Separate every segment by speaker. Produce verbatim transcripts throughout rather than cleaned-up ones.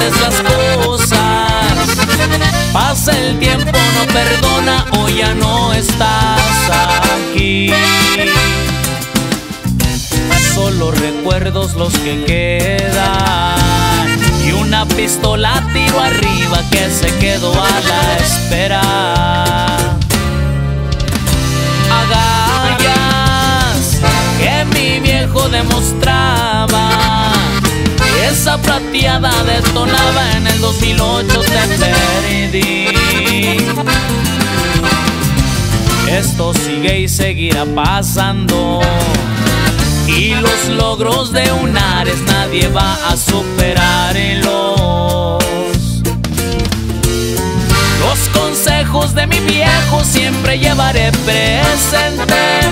Speaker 1: haces las cosas. Pasa el tiempo, no perdona, o ya no estás aquí. Solo recuerdos los que quedan y una pistola tiro arriba que se quedó a la espera. Agallas que mi viejo demostraba, esa plateada detonaba, en el dos mil ocho te perdí. Esto sigue y seguirá pasando, y los logros de un Ares nadie va a superarlos. Los consejos de mi viejo siempre llevaré presente.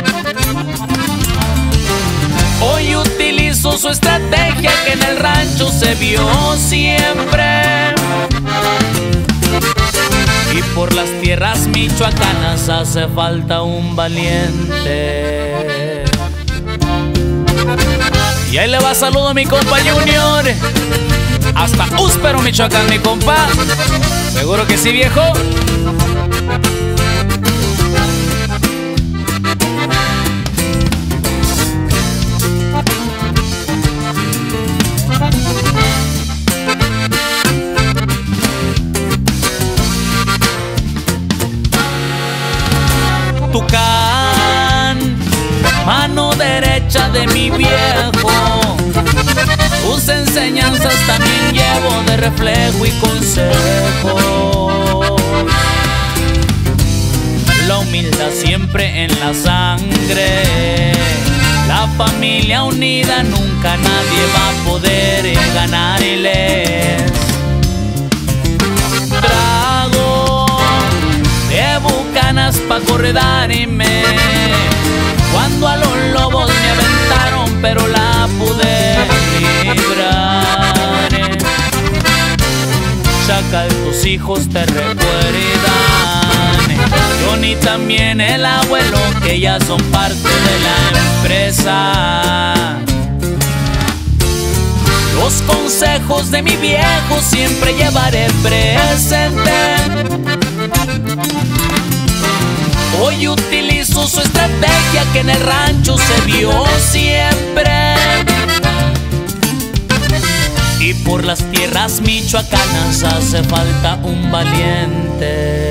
Speaker 1: Hoy utilizo su estrategia que en el rancho se vio siempre. Y por las tierras michoacanas hace falta un valiente. Y ahí le va saludo a mi compa Junior, hasta Úspero, Michoacán, mi compa. ¿Seguro que sí, viejo? Tucán, mano derecha de mi viejo, tus enseñanzas también llevo de reflejo y consejo. La humildad siempre en la sangre, la familia unida, nunca nadie va a poder ganarles. Trago de bucanas pa' corredarme, cuando a los lobos me aventaron, pero la pude librar. Chacal, tus hijos te recuerdan, Johnny también el abuelo, que ya son parte de la empresa. Los consejos de mi viejo siempre llevaré presente. Hoy utilizo su estrategia que en el rancho se vio siempre. Y por las tierras michoacanas hace falta un valiente.